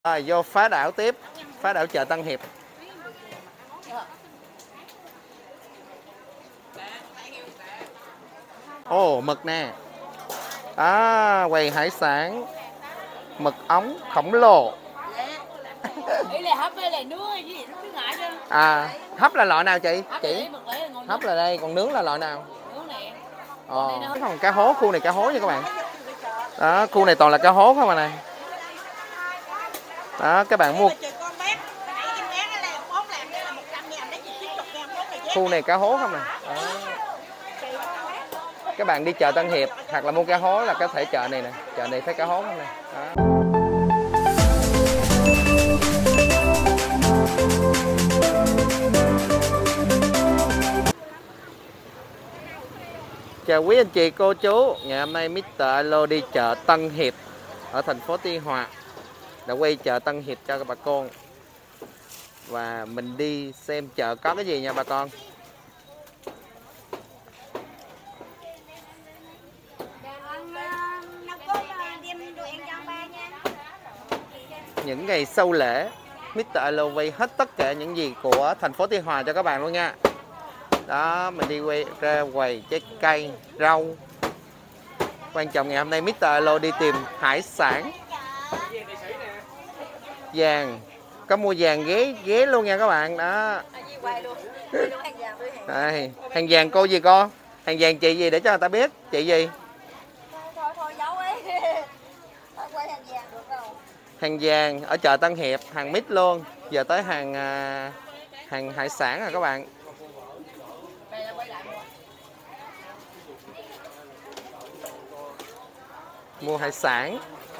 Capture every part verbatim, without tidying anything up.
Rồi vô phá đảo tiếp, phá đảo chợ Tân Hiệp. Ồ, oh, mực nè. À, quầy hải sản. Mực ống khổng lồ. À, hấp là loại nào chị? Chị? Hấp là đây, còn nướng là loại nào? Ờ, còn cá hố, khu này cá hố nha các bạn. Đó, khu này toàn là cá hố không à này. Đó, các bạn mua. Khu này cá hố không nè. Đó. Các bạn đi chợ Tân Hiệp hoặc là mua cá hố là có thể chợ này nè. Chợ này thấy cá hố không nè. Đó. Chào quý anh chị cô chú. Ngày hôm nay mít tơ Alo đi chợ Tân Hiệp ở thành phố Tuy Hòa. Đã quay chợ Tân Hiệp cho các bà con. Và mình đi xem chợ có cái gì nha bà con. Những ngày sau lễ, mít tơ Alo quay hết tất cả những gì của thành phố Tuy Hòa cho các bạn luôn nha. Đó, mình đi quay ra quầy trái cây, rau. Quan trọng ngày hôm nay mít tơ Alo đi tìm hải sản. Vàng, có mua vàng ghế ghế luôn nha các bạn. Đó. Đây, hàng vàng cô gì con? Hàng vàng chị gì để cho người ta biết? Chị gì? Hàng vàng ở chợ Tân Hiệp, hàng mít luôn. Giờ tới hàng hàng hải sản rồi các bạn. Mua hải sản.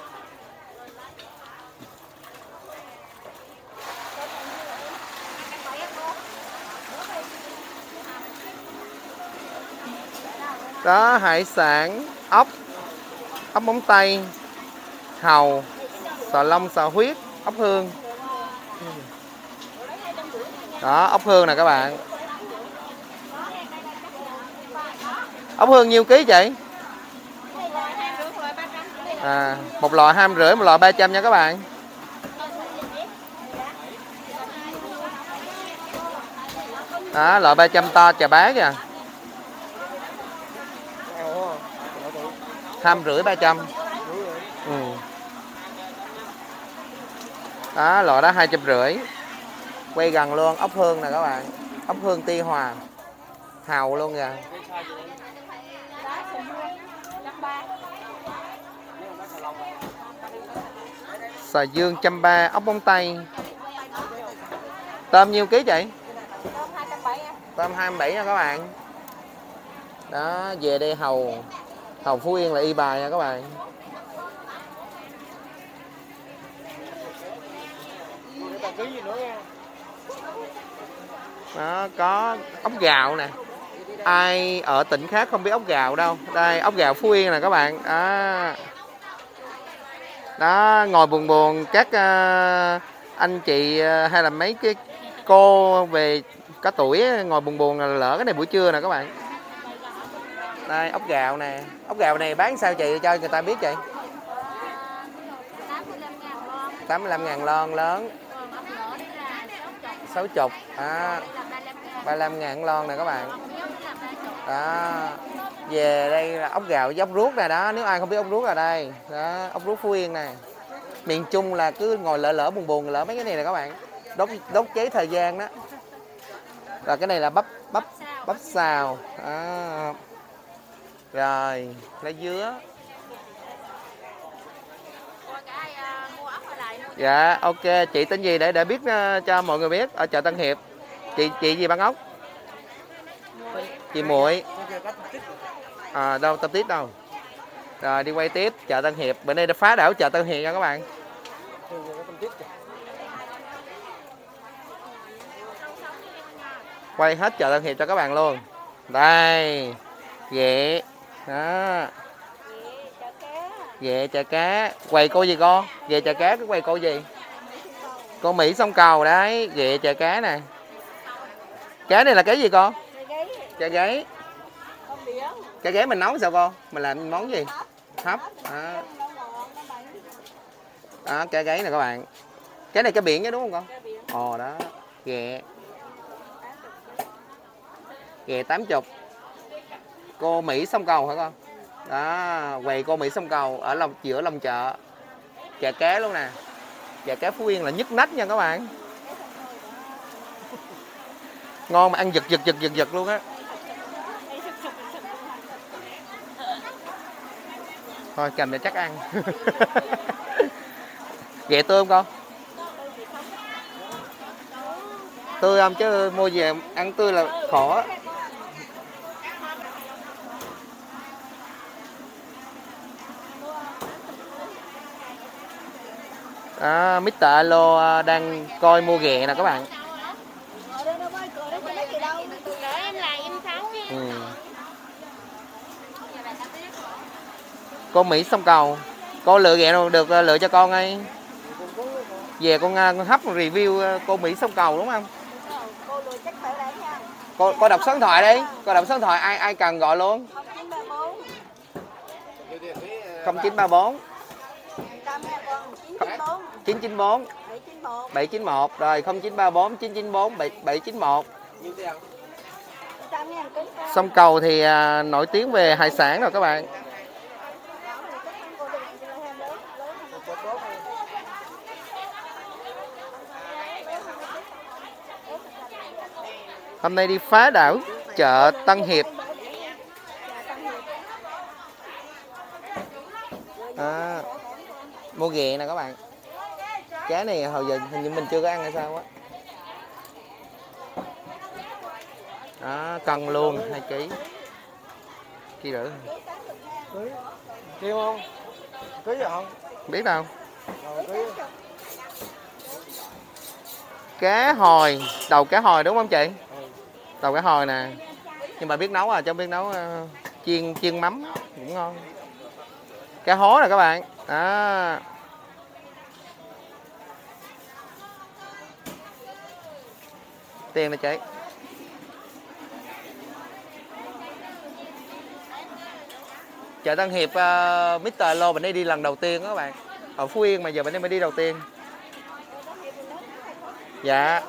Đó, hải sản, ốc, ốc móng tay, hàu, xào lông, xào huyết, ốc hương. Đó, ốc hương nè các bạn. Ốc hương nhiêu ký chị? À, một lò hai rưỡi, một lò ba trăm nha các bạn. Đó, lò ba trăm to chà bá kìa. Ham rưỡi ba trăm. Ừ. Đó, lò đó hai trăm rưỡi. Quay gần luôn, ốc hương nè các bạn. Ốc hương Tuy Hòa. Hàu luôn kìa. Xà dương trăm ba, ốc móng tay. Tôm nhiêu ký chị? Tôm hai mươi bảy nha các bạn. Đó, về đây hàu. Hàu Phú Yên là y bài nha các bạn. Đó, có ốc gạo nè. Ai ở tỉnh khác không biết ốc gạo đâu. Đây, ốc gạo Phú Yên nè các bạn. Đó, đó ngồi buồn buồn các uh, anh chị uh, hay là mấy cái cô về có tuổi ngồi buồn buồn là lỡ cái này buổi trưa nè các bạn. Đây, ốc gạo nè. Ốc gạo này bán sao chị cho người ta biết chị? tám mươi lăm ngàn lon lớn. sáu mươi. À, ba mươi lăm ngàn lon nè các bạn. Đó. Về đây là ốc gạo với ốc ruốc nè đó. Nếu ai không biết ốc ruốc là đây. Đó, ốc ruốc Phú Yên nè. Miền Trung là cứ ngồi lỡ lỡ buồn buồn lỡ mấy cái này nè các bạn. Đốt đốt cháy thời gian đó. Rồi cái này là bắp bắp bắp xào. À. Rồi, lá dứa. Dạ, ok, chị tên gì để để biết uh, cho mọi người biết ở chợ Tân Hiệp. Chị chị gì bán ốc? Chị Muội. À, đâu Tâm Tít đâu. Rồi đi quay tiếp chợ Tân Hiệp. Bữa nay đã phá đảo chợ Tân Hiệp nha các bạn. Quay hết chợ Tân Hiệp cho các bạn luôn. Đây, ghẹ. Đó. Ghẹ chả cá. Quầy cô gì con? Ghẹ chả cá cái quầy cô gì? Con Mỹ sông cầu đấy. Ghẹ chả cá nè. Cá này là cái gì con? Chả gáy. Chả gáy mình nấu sao con? Mình làm món gì? Hấp. Đó. Đó, cá gáy nè các bạn. Cái này cái biển chứ đúng không con? Ồ đó, ghẹ. Ghẹ tám mươi. Cô Mỹ sông Cầu hả con? Đó, quầy cô Mỹ sông Cầu ở lòng giữa lòng chợ. Chợ cá luôn nè. Chợ cá Phú Yên là nhức nách nha các bạn. Ngon mà ăn giật giật giật giật giật luôn á. Thôi cầm để chắc ăn. Ghẹ tươi không con? Tươi không chứ mua về ăn tươi là khổ. À, mít Alo đang coi mua ghẹ nè các bạn. Ừ. Cô Mỹ sông Cầu. Cô lựa ghẹ đâu được lựa cho con ấy. Về con, con hấp review cô Mỹ sông Cầu đúng không? Cô, cô đọc số điện thoại đi. Cô đọc số điện thoại ai ai cần gọi luôn. không chín ba bốn chín chín bốn bảy chín một rồi không chín ba bốn chín chín bốn bảy chín một. Sông Cầu thì à, nổi tiếng về hải sản rồi các bạn. Hôm nay đi phá đảo chợ Tân Hiệp. À, mua ghẹ nè các bạn. Cá này hồi giờ hình như mình chưa có ăn hay sao á. Đó, cân luôn hai ký. Ký rưỡi. Kêu không? Ký gì không? Biết đâu. Cá hồi, đầu cá hồi đúng không chị? Đầu cá hồi nè. Nhưng mà biết nấu à, chứ không biết nấu uh, chiên chiên mắm cũng ngon. Cá hố nè các bạn. Đó. Tiền nè chị. Chợ Tân Hiệp uh, mít Alo mình đi đi lần đầu tiên đó các bạn. Ở Phú Yên mà giờ mình mới đi đầu tiên. Dạ.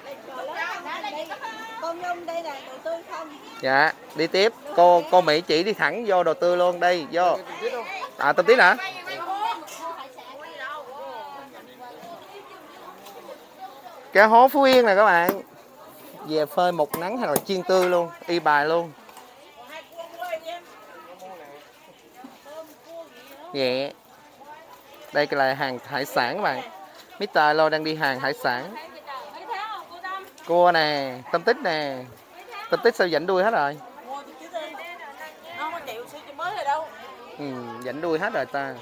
Dạ, đi tiếp. Cô cô Mỹ chỉ đi thẳng vô đầu tư luôn đi, vô. À tôm tít hả? Cá hố Phú Yên nè các bạn. Về phơi một nắng hay là chiên tươi luôn, y bài luôn. Nhẹ. Đây là hàng hải sản các bạn. mít Alo đang đi hàng hải sản. Cua nè, tôm tít nè. Tôm tít sao dảnh đuôi hết rồi? Ừ, dảnh đuôi hết rồi ta.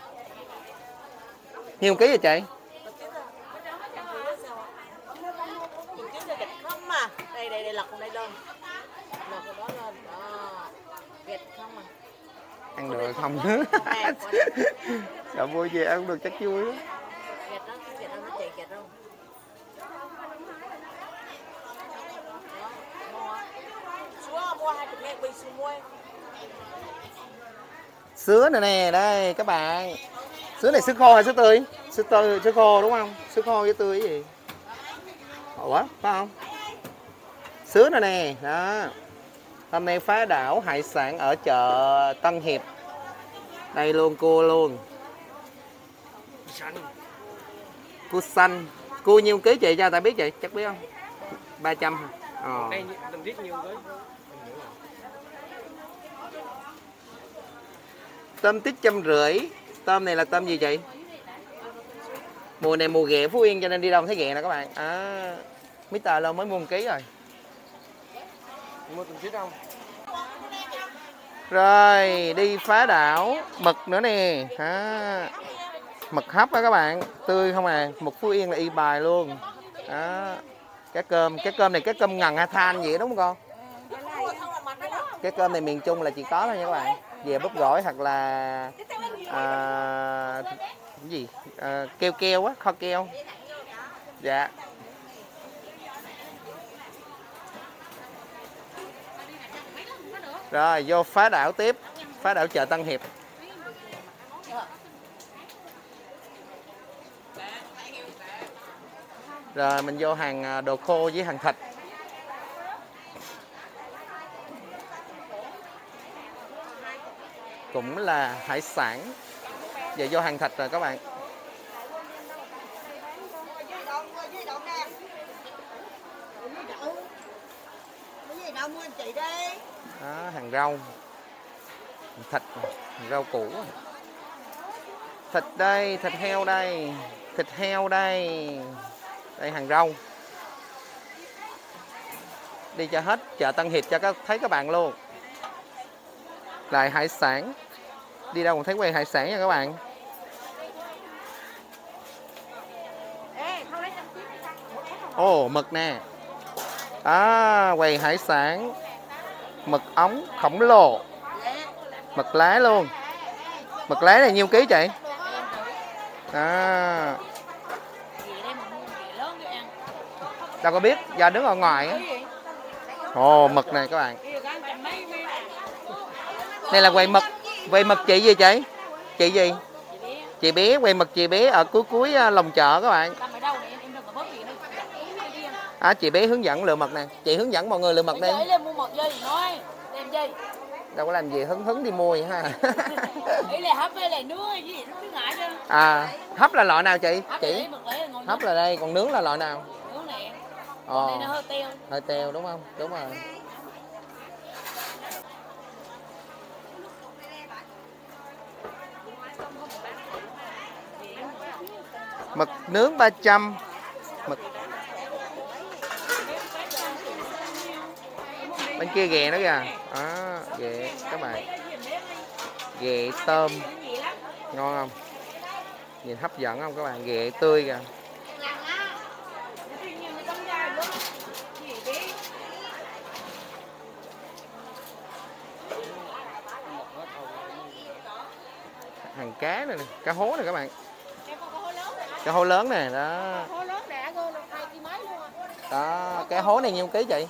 Nhiêu ký vậy chị? Đây đây đây lật đây luôn. Lật cái đó lên. Đó. Gẹt không à. Ăn được không? Sợ mua về ăn được chắc vui á. Gẹt đó, gẹt đó nó chạy gẹt đâu. Sứa này nè, đây các bạn. Sứa này sứa khô hay sứa tươi? Sứa tươi, sứa khô đúng không? Sứa khô với tươi cái gì? Ủa, phải không? Sứa này nè, đó. Hôm nay phá đảo hải sản ở chợ Tân Hiệp. Đây luôn, cua luôn. Cua xanh. Cua nhiêu ký chị cho ta biết chị, chắc biết không? ba trăm hả? Ờ. Đây mình biết nhiêu với. Tôm tít trăm rưỡi. Tôm này là tôm gì chị? Mùa này mùa ghẹ Phú Yên cho nên đi đâu thấy ghẹ nè các bạn. À, mít Alo mới mua một ký rồi. Mua tôm tít không? Rồi đi phá đảo. Mực nữa nè. À, mực hấp đó các bạn. Tươi không à. Mực Phú Yên là y bài luôn. Đó. Cá cơm. Cá cơm này cá cơm ngần hay than vậy đúng không con? Cá cơm này miền Trung là chỉ có thôi nha các bạn. Về búp gỏi hoặc là à, cái gì à, keo keo á, kho keo. Dạ. Rồi vô phá đảo tiếp. Phá đảo chợ Tân Hiệp. Rồi mình vô hàng đồ khô với hàng thịt. Cũng là hải sản. Giờ vô hàng thịt rồi các bạn. Đó, hàng rau. Hàng thịt, hàng rau củ. Thịt đây, thịt heo đây. Thịt heo đây. Đây hàng rau. Đi cho hết chợ Tân Hiệp cho các thấy các bạn luôn. Lại hải sản. Đi đâu cũng thấy quầy hải sản nha các bạn. Ồ, oh, mực nè. À, quầy hải sản. Mực ống khổng lồ. Mực lá luôn. Mực lá này nhiêu ký chị? À. Đâu có biết, do đứng ở ngoài. Ồ, oh, mực này các bạn. Đây là quầy mực. Quầy mực chị gì chị? Chị gì? Chị bé, quầy mực chị bé ở cuối cuối lòng chợ các bạn. À, chị bé hướng dẫn lựa mực nè. Chị hướng dẫn mọi người lựa mực đi. Đâu có làm gì, hứng hứng đi mua vậy ha. À, hấp là loại nào chị? Chị? Hấp là đây, còn nướng là loại nào? Ồ, hơi teo đúng không? Đúng rồi. Mực nướng ba trăm. Mực bên kia ghẹ nữa kìa. À, ghẹ các bạn. Ghẹ tôm. Ngon không? Nhìn hấp dẫn không các bạn? Ghẹ tươi kìa. Hàng cá này nè, cá hố này các bạn. Cá hố lớn nè, đó. Đó, cá hố này nhiêu ký chị?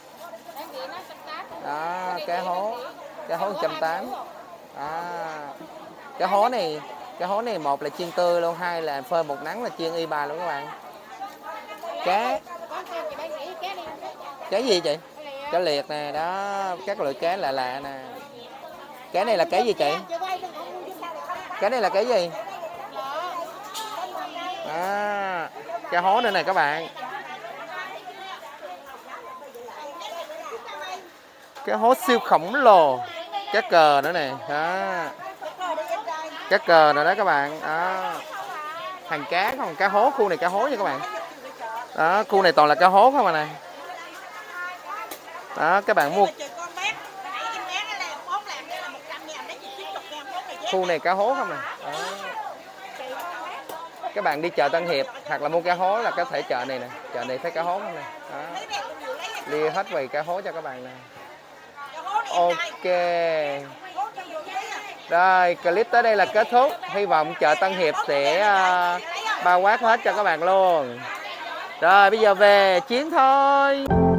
Đó, cá hố. Cá hố một trăm tám mươi. Đó. Cá hố này, cá hố này một là chiên tươi luôn, hai là phơi một nắng là chiên y ba luôn các bạn. Cá. Cá gì chị? Cá liệt nè, đó, các loại cá lạ lạ nè. Cá này là cá gì chị? Cá này là cái gì? À, cá hố nữa này các bạn. Cá hố siêu khổng lồ. Cá cờ nữa nè. Đó. Cá cờ nữa đó các bạn. Đó. Hàng cá không? Cá hố, khu này cá hố nha các bạn. Đó, khu này toàn là cá hố không à này. Đó, các bạn mua. Khu này cá hố không nè. Đó. Các bạn đi chợ Tân Hiệp hoặc là mua cá hố là có thể chợ này nè. Chợ này thấy cá hố không nè. Đó. Lia hết quầy cá hố cho các bạn nè. Ok. Rồi clip tới đây là kết thúc. Hy vọng chợ Tân Hiệp sẽ uh, bao quát hết cho các bạn luôn. Rồi bây giờ về chiến thôi.